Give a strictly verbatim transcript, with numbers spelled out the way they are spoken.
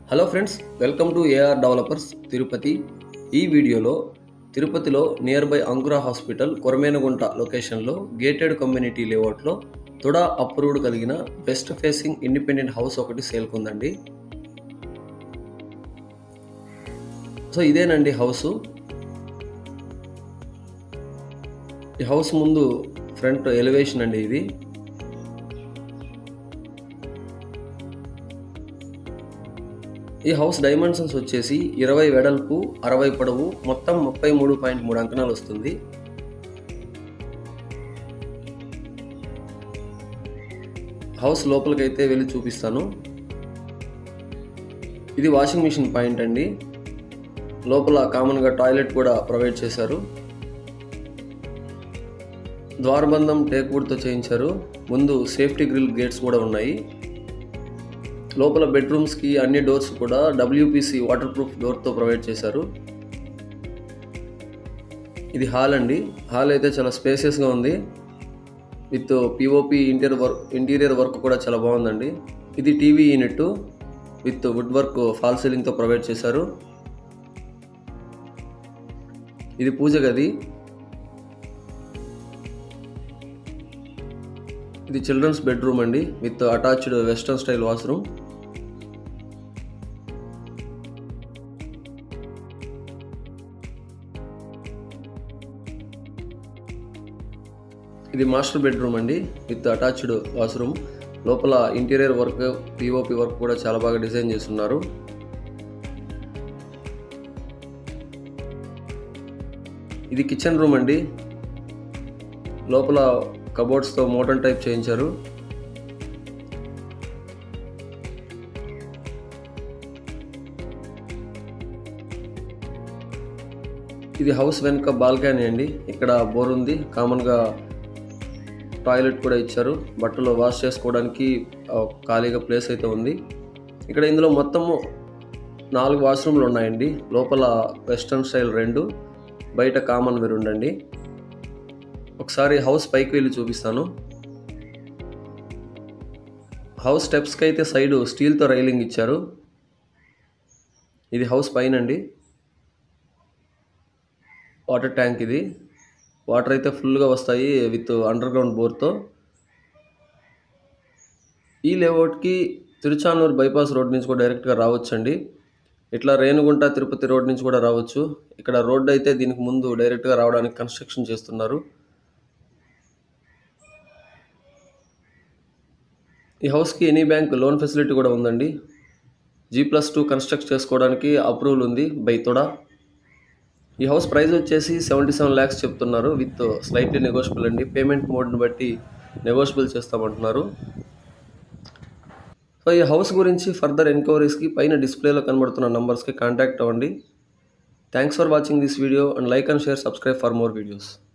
Hello friends, welcome to AR developers Tirupati. ఈ వీడియోలో తిరుపతిలో near by Ankura hospital Koramenagunta లొకేషన్లో గేటెడ్ కమ్యూనిటీ లేఅవుట్లో తుడా అప్రూవ్డ్ కలిగిన వెస్ట్ ఫేసింగ్ ఇండిపెండెంట్ హౌస్ ఒకటి సేల్కుందండి. సో ఇదేనండి హౌసు. ఈ హౌస్ ముందు ఫ్రంట్ ఎలివేషన్ అండి. ఇది ఈ హౌస్ డైమెన్షన్స్ వచ్చేసి ఇరవై వెడల్పు, అరవై పొడవు, మొత్తం ముప్పై మూడు పాయింట్ మూడు అంకణాలు వస్తుంది. హౌస్ లోపలికైతే వెళ్ళి చూపిస్తాను. ఇది వాషింగ్ మిషన్ పాయింట్ అండి. లోపల కామన్గా టాయిలెట్ కూడా ప్రొవైడ్ చేశారు. ద్వారబంధం టేక్వుడ్తో చేయించారు. ముందు సేఫ్టీ గ్రిల్ గేట్స్ కూడా ఉన్నాయి. లోపల బెడ్రూమ్స్కి అన్ని డోర్స్ కూడా డబ్ల్యూపీసీ వాటర్ ప్రూఫ్ డోర్తో ప్రొవైడ్ చేశారు. ఇది హాల్ అండి. హాల్ అయితే చాలా స్పేసియస్గా ఉంది. With POP interior work interior work కూడా చాలా బాగుందండి. ఇది TV unit with wood work fall సీలింగ్తో ప్రొవైడ్ చేశారు. ఇది పూజ గది. ఇది చిల్డ్రన్స్ బెడ్రూమ్ అండి with attached western style washroom. ఇది మాస్టర్ బెడ్రూమ్ అండి విత్ అటాచ్డ్ వాష్రూమ్. లోపల ఇంటీరియర్ వర్క్, పిఓపి వర్క్ కూడా చాలా బాగా డిజైన్ చేస్తున్నారు. ఇది కిచెన్ రూమ్ అండి. లోపల కబోర్డ్స్తో మోడర్న్ టైప్ చేయించారు. ఇది హౌస్ వెనుక బాల్కనీ అండి. ఇక్కడ బోర్ ఉంది. కామన్గా టాయిలెట్ కూడా ఇచ్చారు. బట్టలు వాష్ చేసుకోవడానికి ఖాళీగా ప్లేస్ అయితే ఉంది. ఇక్కడ ఇందులో మొత్తము నాలుగు వాష్రూమ్లు ఉన్నాయండి. లోపల వెస్టర్న్ స్టైల్ రెండు, బయట కామన్ వేరు ఉండండి. ఒకసారి హౌస్ పైకి వెళ్ళి చూపిస్తాను. హౌస్ స్టెప్స్కి అయితే సైడు స్టీల్తో రైలింగ్ ఇచ్చారు. ఇది హౌస్ పైన అండి. Water tank. ఇది వాటర్ అయితే ఫుల్గా వస్తాయి విత్ అండర్ గ్రౌండ్ బోర్తో. ఈ లేఅవుట్కి తిరుచానూరు బైపాస్ రోడ్ నుంచి కూడా డైరెక్ట్గా రావచ్చండి. ఇట్లా రేణుగుంట తిరుపతి రోడ్ నుంచి కూడా రావచ్చు. ఇక్కడ రోడ్డు అయితే దీనికి ముందు డైరెక్ట్గా రావడానికి కన్స్ట్రక్షన్ చేస్తున్నారు. ఈ హౌస్కి ఎనీ బ్యాంక్ లోన్ ఫెసిలిటీ కూడా ఉందండి. జీ ప్లస్ టూ కన్స్ట్రక్ట్ చేసుకోవడానికి అప్రూవల్ ఉంది బై తుడా. ఈ హౌస్ ప్రైస్ వచ్చేసి సెవెంటీ సెవెన్ ల్యాక్స్ చెప్తున్నారు విత్ స్లైట్లీ నెగోషియబుల్ అండి. పేమెంట్ మోడ్ని బట్టి నెగోషియబుల్ చేస్తామంటున్నారు. సో ఈ హౌస్ గురించి ఫర్దర్ ఎంక్వైరీస్కి పైన డిస్ప్లేలో కనబడుతున్న నంబర్స్కి కాంటాక్ట్ అవ్వండి. Thanks for watching this video and like and share, subscribe for more videos.